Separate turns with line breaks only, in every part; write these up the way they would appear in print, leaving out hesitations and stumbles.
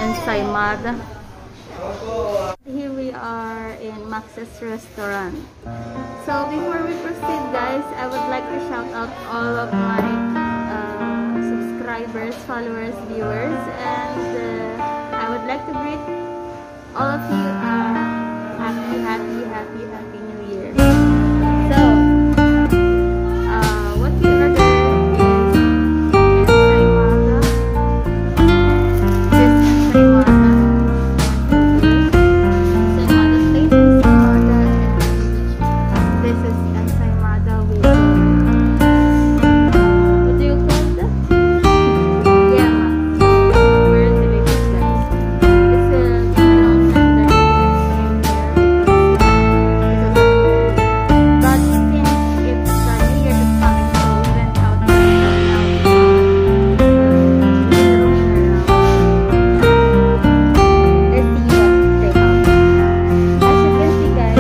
ensaymada. Here we are in Max's restaurant. So before we proceed, guys, I would like to shout out all of my subscribers, followers, viewers, and I would like to greet all of you happy New Year. So what we are doing is ensaymada. This ensaymada. This is ensaymada with what do you call that? Yeah, very delicious, guys. It's a little tender but since it's New Year is coming, so we went out now. Let's see what they have. As you can see, guys,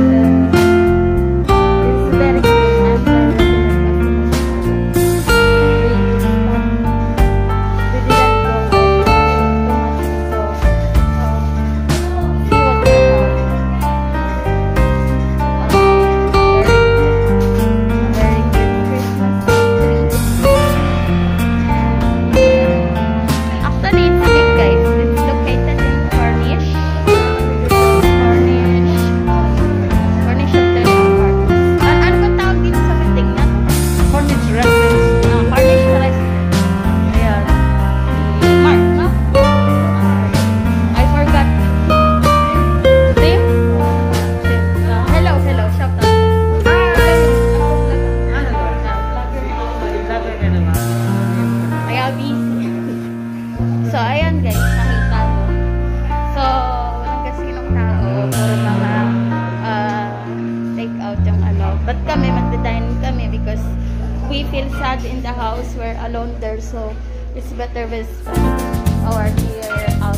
it's very clean and very recommend we didn't go too much, so see what they have. Very good Christmas tree. Actually, it's big, guys. It's located in Corniche. Corniche Hotel and Apartments. Ano ba tawag dito sa building na?
Corniche residence.
Corniche Restaurant. Ayan. Mark, no? I forgot. Tim? Hello. Shout out. Kaya busy. So, ayan, guys. Nakita mo. So, walang kasinong tao. Puro mga take out yung ano. But kami, magda-dine kami because we feel sad in the house. We're alone there. So, it's better with our dear